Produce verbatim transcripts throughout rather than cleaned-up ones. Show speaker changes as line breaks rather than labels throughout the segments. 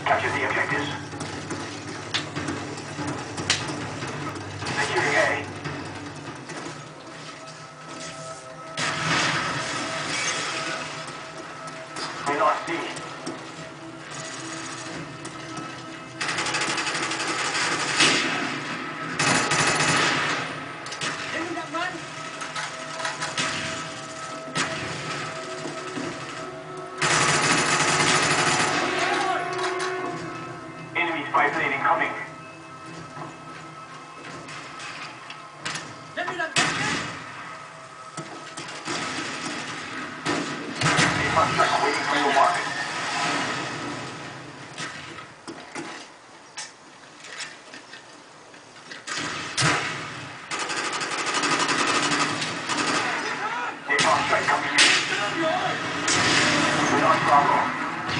Capture the objectives. Securing A. We lost D. Spy incoming. Contract waiting for your mark. Napalm strike coming in. We're on Bravo.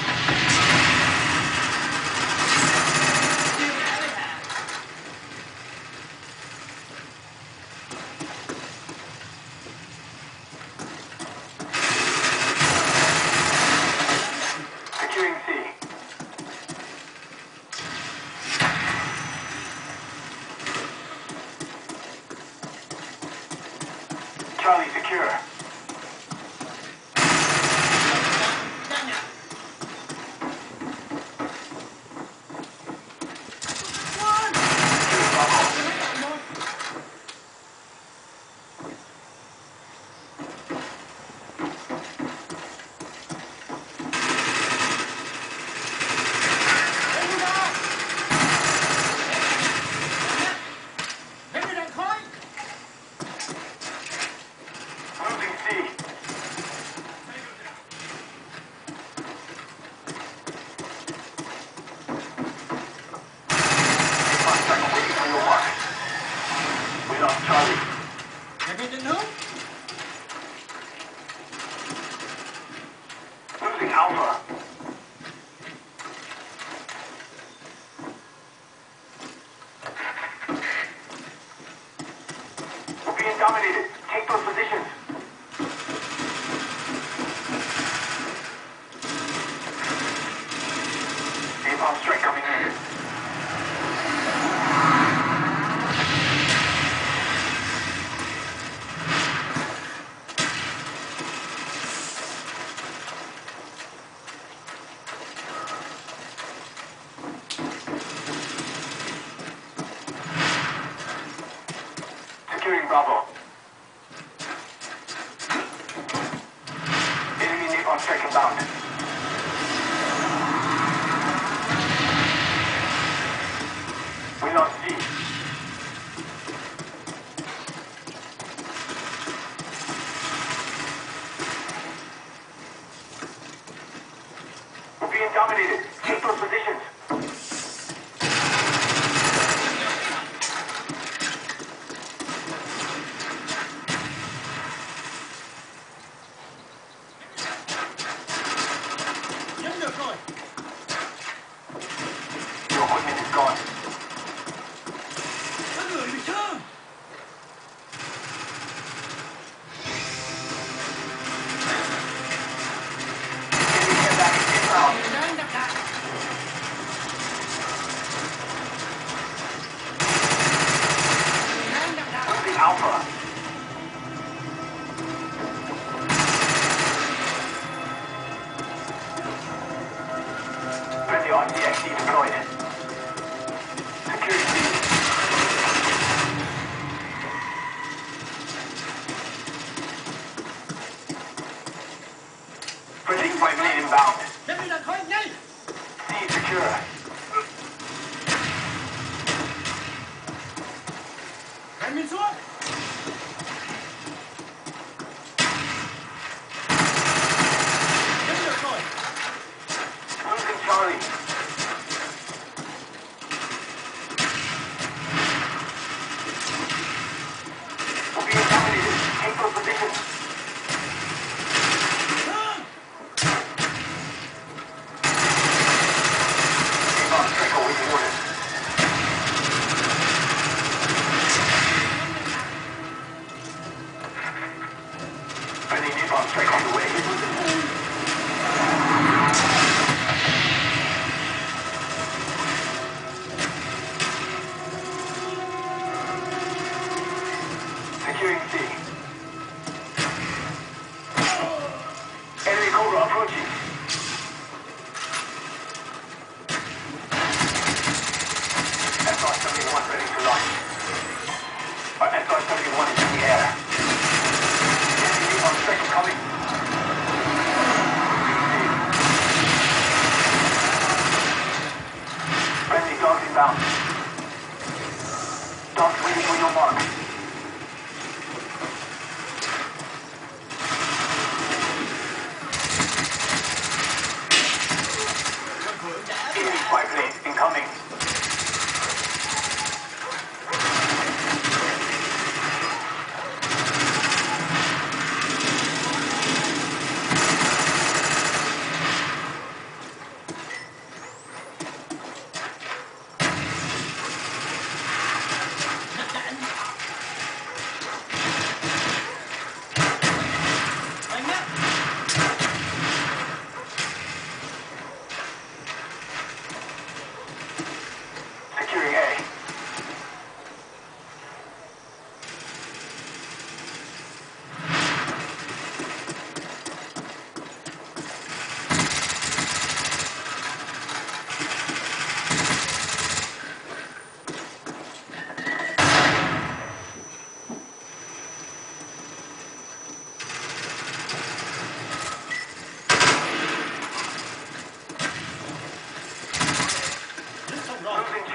Charlie secure. Alpha. We're being dominated. Take those positions. Napalm strike coming in. Bravo. Enemy Napalm strike inbound. We lost D. We're being dominated. Take those positions. Alpha. Friendly R C X D deployed. Security C. Friendly five minute inbound. C secure. Losing Charlie. We'll be dominated. Take those positions. Napalm strike awaiting orders. Friendly Napalm strike on the way.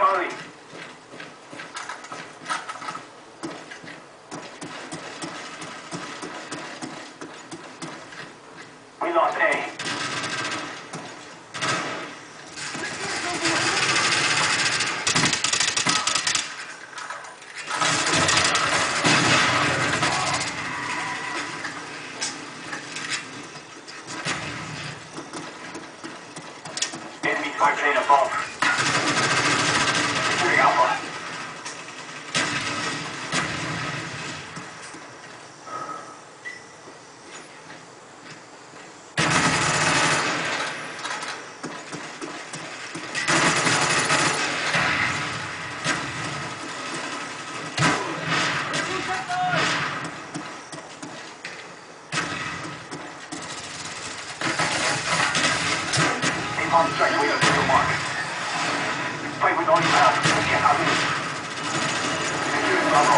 Charlie. We lost A. Enemy spy plane above. Securing Alpha. Napalm strike waiting for your mark. Fight with all you have. We cannot lose. Securing Bravo.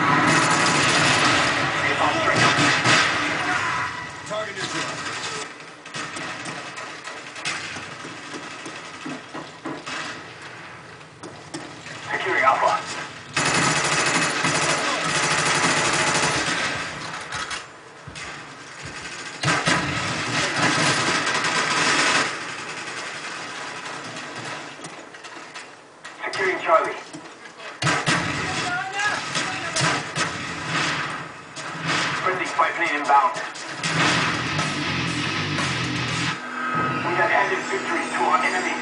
Napalm strike.
Target is dropped.
Securing Alpha. Securing Charlie. Friendly spy plane inbound. We have added victory to our enemy.